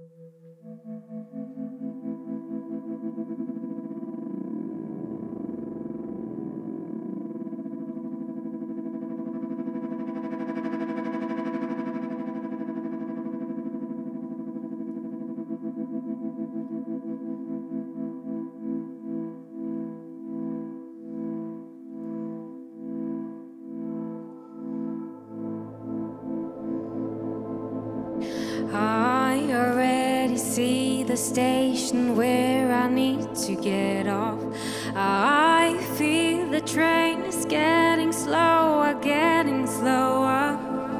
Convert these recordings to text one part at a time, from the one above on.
I already see the station where I need to get off. I feel the train is getting slower, getting slower.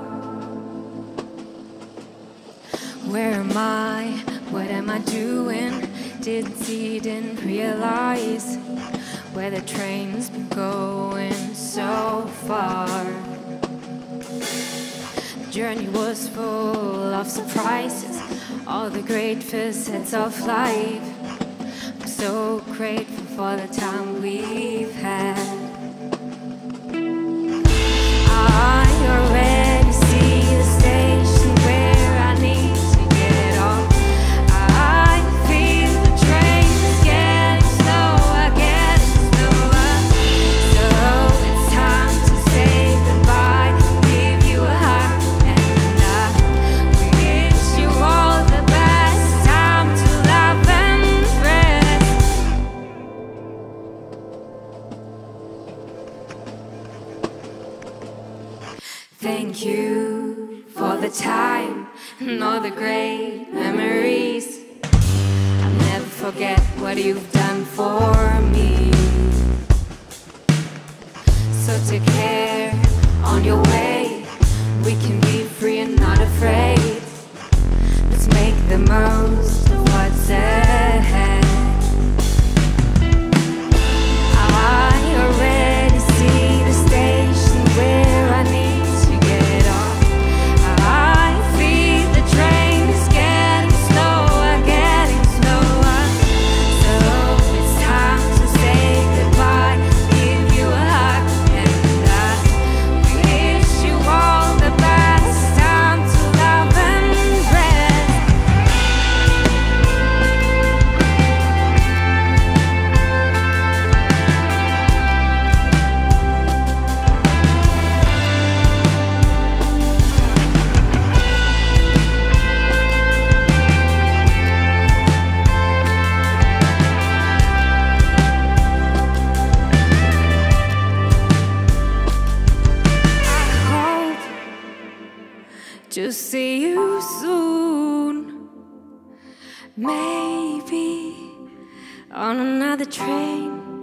Where am I? What am I doing? Didn't realize where the train's been going so far. The journey was full of surprises, all the great facets of life. I'm so grateful for the time we've had. I already see the station where I need to get off. I feel the train is getting slower, getting slower. So it's time to say goodbye, give you a hug, and I wish you all the best. Time to love and rest. Thank you for the time and all the great memories. I'll never forget what you've done for me. So take care on your way. We can be free and not afraid. Let's make the most of what's ahead. I already see the station where I need to get off. I feel the train is getting slower, getting slower. So it's time to say goodbye, give you a hug, and I wish you all the best. Time to love and rest. I hope to see you soon. Maybe on another train.